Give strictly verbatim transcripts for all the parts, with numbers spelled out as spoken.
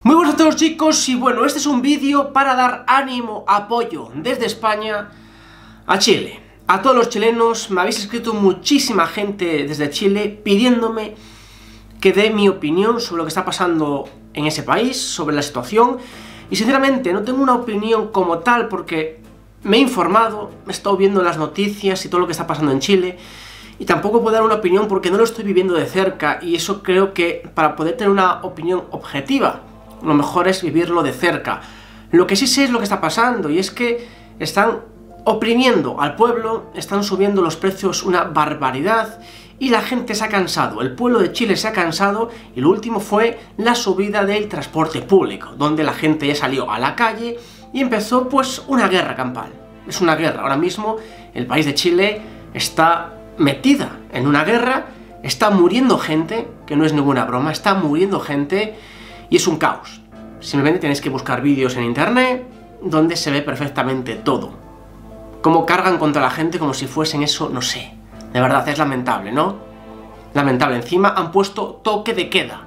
Muy buenas a todos, chicos, y bueno, este es un vídeo para dar ánimo, apoyo desde España a Chile. A todos los chilenos, me habéis escrito muchísima gente desde Chile pidiéndome que dé mi opinión sobre lo que está pasando en ese país, sobre la situación. Y sinceramente no tengo una opinión como tal porque me he informado, he estado viendo las noticias y todo lo que está pasando en Chile. Y tampoco puedo dar una opinión porque no lo estoy viviendo de cerca, y eso creo que para poder tener una opinión objetiva, lo mejor es vivirlo de cerca. Lo que sí sé es lo que está pasando, y es que están oprimiendo al pueblo, están subiendo los precios una barbaridad, y la gente se ha cansado, el pueblo de Chile se ha cansado, y lo último fue la subida del transporte público, donde la gente ya salió a la calle y empezó pues una guerra campal. Es una guerra, ahora mismo el país de Chile está metida en una guerra, está muriendo gente, que no es ninguna broma, está muriendo gente, y es un caos. Simplemente tenéis que buscar vídeos en internet donde se ve perfectamente todo. Cómo cargan contra la gente como si fuesen eso, no sé. De verdad, es lamentable, ¿no? Lamentable. Encima han puesto toque de queda.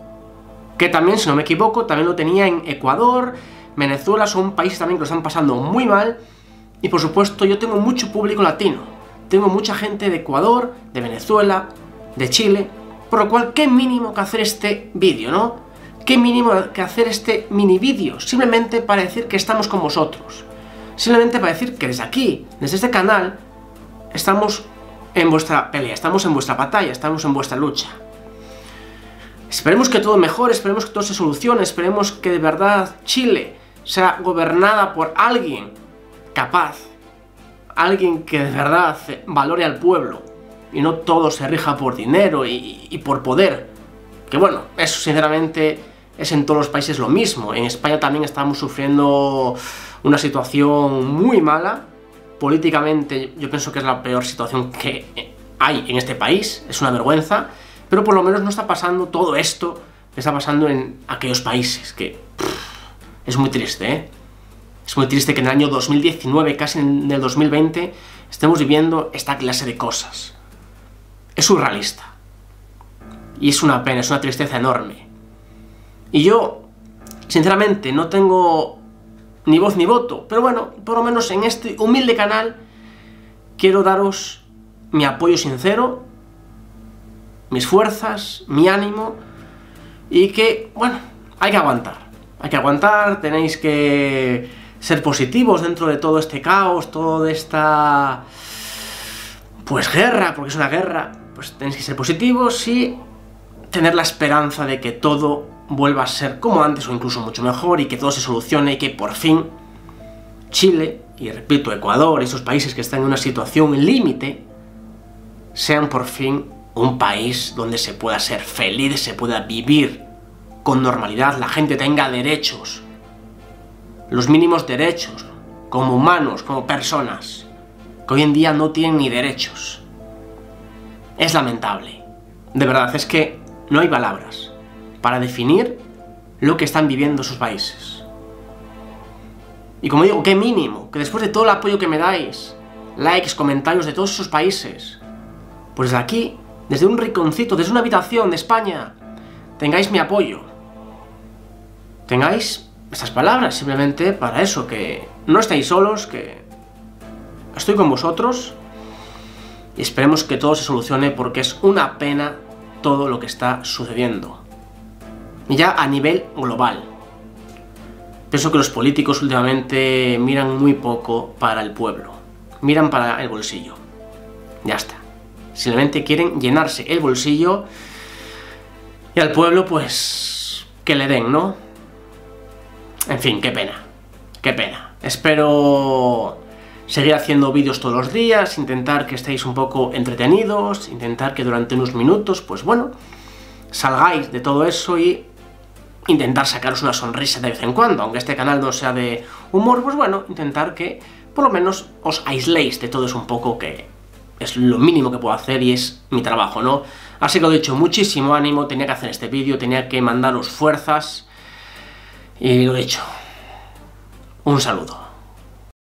Que también, si no me equivoco, también lo tenía en Ecuador, Venezuela, son países también que lo están pasando muy mal. Y por supuesto, yo tengo mucho público latino. Tengo mucha gente de Ecuador, de Venezuela, de Chile. Por lo cual, qué mínimo que hacer este vídeo, ¿no? Qué mínimo que hacer este mini vídeo, simplemente para decir que estamos con vosotros. Simplemente para decir que desde aquí, desde este canal, estamos en vuestra pelea, estamos en vuestra batalla, estamos en vuestra lucha. Esperemos que todo mejore, esperemos que todo se solucione, esperemos que de verdad Chile sea gobernada por alguien capaz, alguien que de verdad valore al pueblo, y no todo se rija por dinero y, y por poder. Que bueno, eso sinceramente es en todos los países lo mismo. En España también estamos sufriendo una situación muy mala. Políticamente yo pienso que es la peor situación que hay en este país, es una vergüenza, pero por lo menos no está pasando todo esto que está pasando en aquellos países, que pff, es muy triste, ¿eh? Es muy triste que en el año dos mil diecinueve, casi en el dos mil veinte, estemos viviendo esta clase de cosas. Es surrealista. Y es una pena, es una tristeza enorme. Y yo, sinceramente, no tengo ni voz ni voto, pero bueno, por lo menos en este humilde canal quiero daros mi apoyo sincero, mis fuerzas, mi ánimo, y que, bueno, hay que aguantar. Hay que aguantar, tenéis que ser positivos dentro de todo este caos, toda esta, pues, guerra, porque es una guerra. Pues tenéis que ser positivos y tener la esperanza de que todo vuelva a ser como antes o incluso mucho mejor, y que todo se solucione, y que por fin Chile, y repito, Ecuador y esos países que están en una situación límite, sean por fin un país donde se pueda ser feliz, se pueda vivir con normalidad, la gente tenga derechos, los mínimos derechos, como humanos, como personas, que hoy en día no tienen ni derechos. Es lamentable. De verdad, es que no hay palabras para definir lo que están viviendo sus países. Y como digo, qué mínimo, que después de todo el apoyo que me dais, likes, comentarios de todos esos países, pues desde aquí, desde un rinconcito, desde una habitación de España, tengáis mi apoyo. Tengáis estas palabras, simplemente para eso, que no estáis solos, que estoy con vosotros, y esperemos que todo se solucione, porque es una pena todo lo que está sucediendo. Y ya a nivel global. Pienso que los políticos últimamente miran muy poco para el pueblo. Miran para el bolsillo. Ya está. Simplemente quieren llenarse el bolsillo, y al pueblo pues que le den, ¿no? En fin, qué pena. Qué pena. Espero seguir haciendo vídeos todos los días, intentar que estéis un poco entretenidos, intentar que durante unos minutos, pues bueno, salgáis de todo eso y intentar sacaros una sonrisa de vez en cuando. Aunque este canal no sea de humor, pues bueno, intentar que por lo menos os aisléis de todo eso un poco, que es lo mínimo que puedo hacer y es mi trabajo, ¿no? Así que lo he dicho, muchísimo ánimo, tenía que hacer este vídeo, tenía que mandaros fuerzas, y lo he dicho. Un saludo.